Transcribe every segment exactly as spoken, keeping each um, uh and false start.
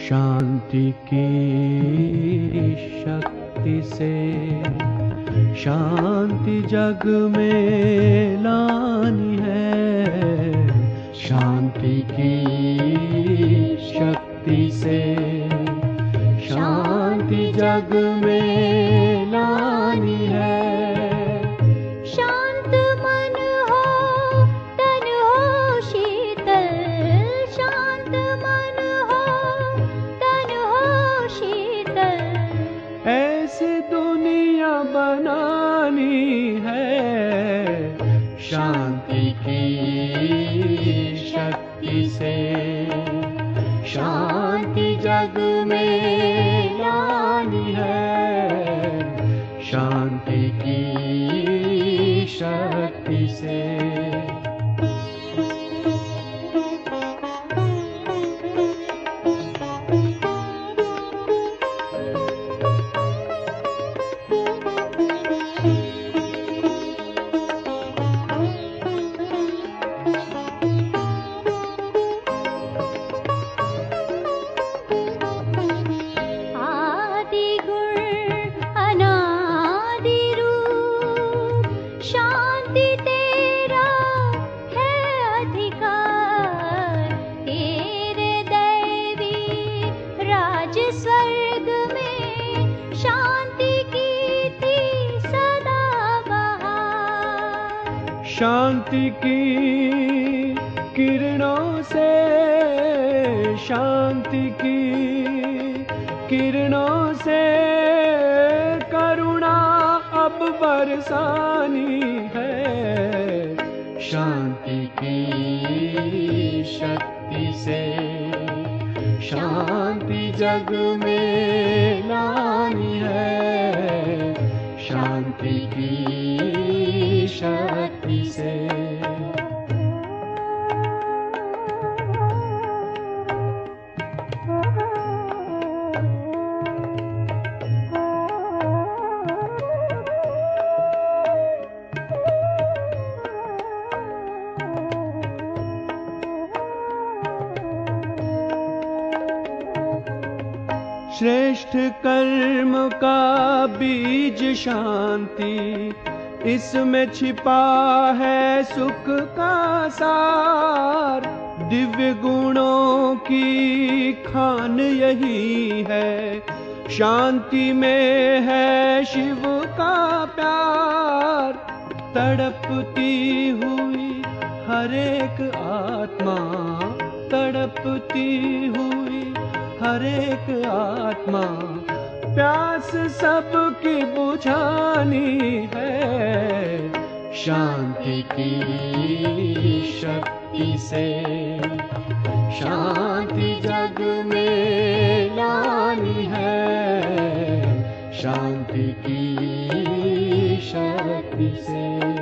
शांति की शक्ति से शांति जग में लानी है। शांति की शक्ति से शांति जग में लानी है। शांत मन हो तन हो शीतल, शांत मन हो तन हो शीतल, ऐसी दुनिया बनानी है। शांति की शक्ति से शांति जग में लानी है। शांति की शक्ति से स्वर्ग में शांति की थी सदा बहार। शांति की किरणों से शांति की किरणों से करुणा अब बरसानी है। शांति की शक्ति से शांति जग में लानी है। शांति की शक्ति से श्रेष्ठ कर्म का बीज शांति, इसमें छिपा है सुख का सार। दिव्य गुणों की खान यही है, शांति में है शिव का प्यार। तड़पती हुई हर एक आत्मा, तड़पती हुई हर एक आत्मा, प्यास सबकी बुझानी है। शांति की शक्ति से शांति जग में लानी है। शांति की शक्ति से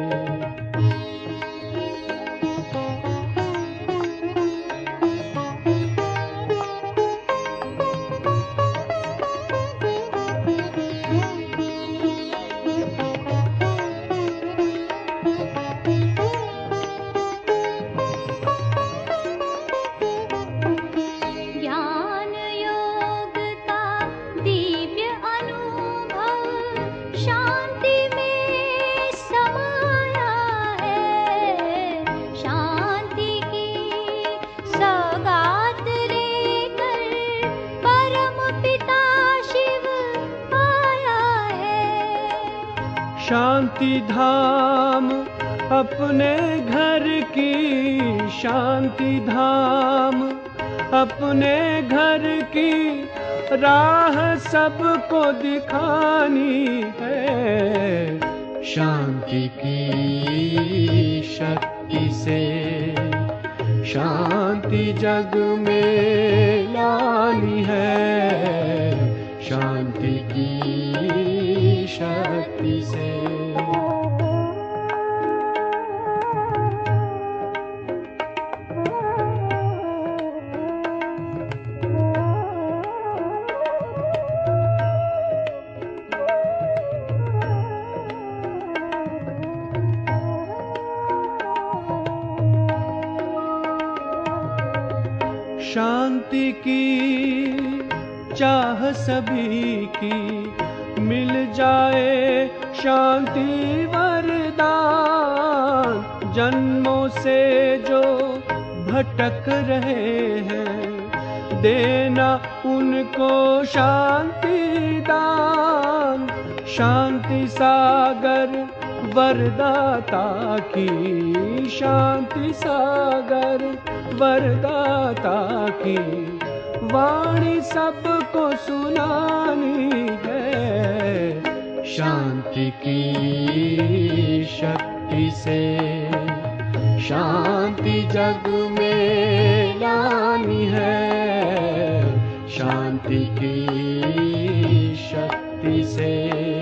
शांति धाम अपने घर की, शांति धाम अपने घर की राह सबको दिखानी है। शांति की शक्ति से शांति जग में लानी है। शांति की शक्ति से शांति की चाह सभी की, मिल जाए शांति वरदान। जन्मों से जो भटक रहे हैं, देना उनको शांति दान। शांति सागर वरदाता की, शांति सागर वरदाता की वाणी सबको सुनानी है। शांति की शक्ति से शांति जग में लानी है। शांति की शक्ति से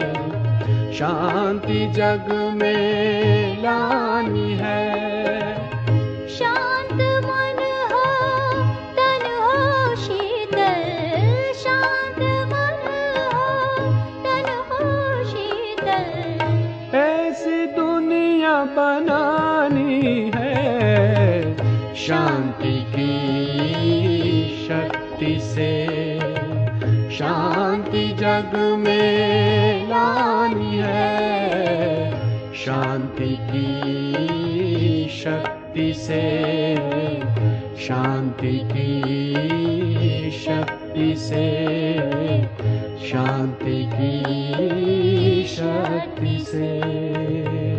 शांति जग में लानी है। शांत मन हो तन हो शीतल, शांत मन हो तन हो शीतल। ऐसी दुनिया बनानी है। शांति की शक्ति से शांति जग में लानी है। शांति की शक्ति से शांति की शक्ति से शांति की शक्ति से।